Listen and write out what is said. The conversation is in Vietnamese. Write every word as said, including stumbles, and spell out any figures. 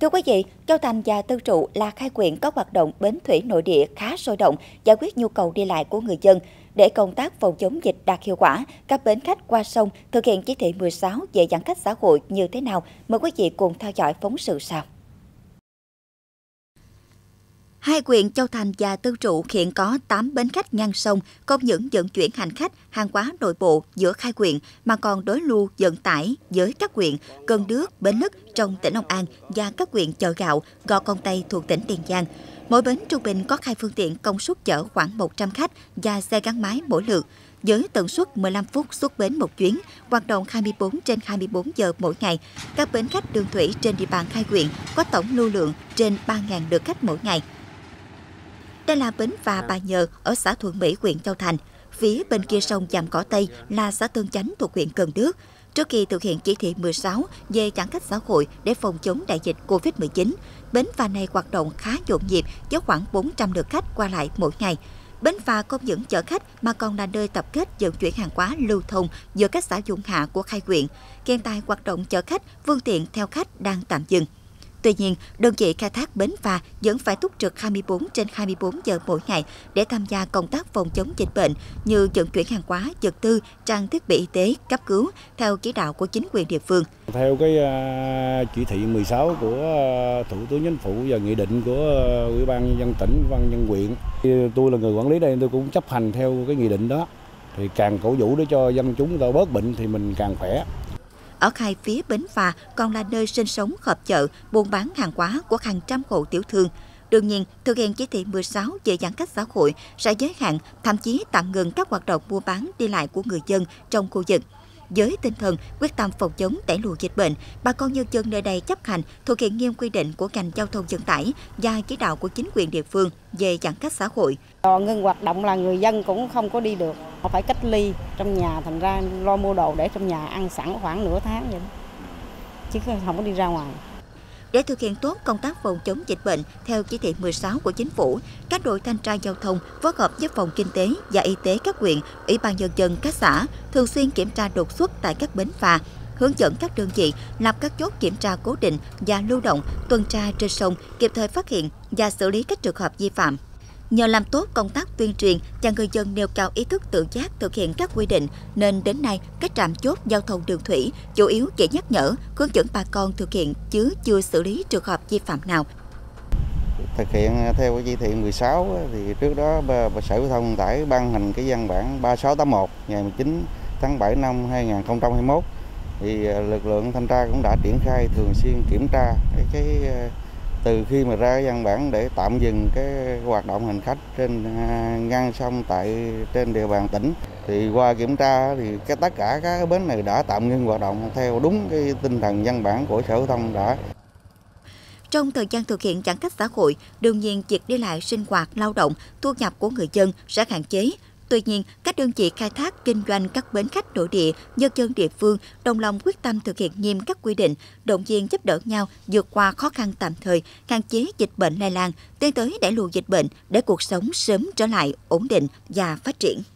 Thưa quý vị, Châu Thành và Tân Trụ là hai huyện có hoạt động bến thủy nội địa khá sôi động, giải quyết nhu cầu đi lại của người dân. Để công tác phòng chống dịch đạt hiệu quả, các bến khách qua sông thực hiện chỉ thị mười sáu về giãn cách xã hội như thế nào? Mời quý vị cùng theo dõi phóng sự sau. Hai huyện Châu Thành và Tân Trụ hiện có tám bến khách ngang sông, không những vận chuyển hành khách, hàng hóa nội bộ giữa hai huyện mà còn đối lưu vận tải với các huyện Cần Đước, Bến Lức trong tỉnh Long An và các huyện Chợ Gạo, Gò Công Tây thuộc tỉnh Tiền Giang. Mỗi bến trung bình có hai phương tiện công suất chở khoảng một trăm khách và xe gắn máy mỗi lượt. Với tần suất mười lăm phút xuất bến một chuyến, hoạt động hai mươi bốn trên hai mươi bốn giờ mỗi ngày, các bến khách đường thủy trên địa bàn hai huyện có tổng lưu lượng trên ba nghìn lượt khách mỗi ngày. Đây là bến phà Bà Nhờ ở xã Thuận Mỹ, huyện Châu Thành. Phía bên kia sông Vàm Cỏ Tây là xã Tân Chánh thuộc huyện Cần Đước. Trước khi thực hiện chỉ thị mười sáu về giãn cách xã hội để phòng chống đại dịch Covid mười chín, bến phà này hoạt động khá nhộn nhịp với khoảng bốn trăm lượt khách qua lại mỗi ngày. Bến phà không những chở khách mà còn là nơi tập kết vận chuyển hàng hóa lưu thông giữa các xã Dụng Hạ của hai huyện. Hiện tại hoạt động chở khách, phương tiện theo khách đang tạm dừng. Tuy nhiên, đơn vị khai thác bến phà vẫn phải túc trực hai mươi bốn trên hai mươi bốn giờ mỗi ngày để tham gia công tác phòng chống dịch bệnh như vận chuyển hàng hóa, vật tư, trang thiết bị y tế, cấp cứu theo chỉ đạo của chính quyền địa phương. Theo cái uh, chỉ thị mười sáu của uh, Thủ tướng Chính phủ và nghị định của uh, Ủy ban nhân dân tỉnh, Ủy ban nhân dân huyện, tôi là người quản lý đây tôi cũng chấp hành theo cái nghị định đó. Thì càng cổ vũ để cho dân chúng ta bớt bệnh thì mình càng khỏe. Ở hai phía bến phà còn là nơi sinh sống, họp chợ, buôn bán hàng hóa của hàng trăm hộ tiểu thương. Đương nhiên, thực hiện chỉ thị mười sáu về giãn cách xã hội sẽ giới hạn, thậm chí tạm ngừng các hoạt động mua bán đi lại của người dân trong khu vực. Với tinh thần quyết tâm phòng chống đẩy lùi dịch bệnh, bà con nhân dân nơi đây chấp hành thực hiện nghiêm quy định của ngành giao thông vận tải và chỉ đạo của chính quyền địa phương về giãn cách xã hội. Ngưng hoạt động là người dân cũng không có đi được, họ phải cách ly trong nhà, thành ra lo mua đồ để trong nhà ăn sẵn khoảng nửa tháng vậy đó, chứ không có đi ra ngoài. Để thực hiện tốt công tác phòng chống dịch bệnh theo chỉ thị mười sáu của chính phủ, các đội thanh tra giao thông phối hợp với phòng kinh tế và y tế các huyện, ủy ban nhân dân các xã thường xuyên kiểm tra đột xuất tại các bến phà, hướng dẫn các đơn vị lập các chốt kiểm tra cố định và lưu động, tuần tra trên sông, kịp thời phát hiện và xử lý các trường hợp vi phạm. Nhờ làm tốt công tác tuyên truyền và người dân nêu cao ý thức tự giác thực hiện các quy định, nên đến nay các trạm chốt giao thông đường thủy chủ yếu chỉ nhắc nhở, hướng dẫn bà con thực hiện chứ chưa xử lý trường hợp vi phạm nào. Thực hiện theo chỉ thị mười sáu thì trước đó Sở Giao thông Vận tải ban hành cái văn bản ba sáu tám mốt ngày mười chín tháng bảy năm hai nghìn không trăm hai mươi mốt, thì lực lượng thanh tra cũng đã triển khai thường xuyên kiểm tra cái, cái từ khi mà ra văn bản để tạm dừng cái hoạt động hành khách trên ngang sông tại trên địa bàn tỉnh. Thì qua kiểm tra thì cái tất cả các bến này đã tạm ngưng hoạt động theo đúng cái tinh thần văn bản của Sở Giao thông đã. Trong thời gian thực hiện giãn cách xã hội, đương nhiên việc đi lại sinh hoạt, lao động, thu nhập của người dân sẽ hạn chế. Tuy nhiên, các đơn vị khai thác kinh doanh các bến khách nội địa, nhân dân địa phương đồng lòng quyết tâm thực hiện nghiêm các quy định, động viên giúp đỡ nhau vượt qua khó khăn tạm thời, hạn chế dịch bệnh lây lan, tiến tới đẩy lùi dịch bệnh để cuộc sống sớm trở lại ổn định và phát triển.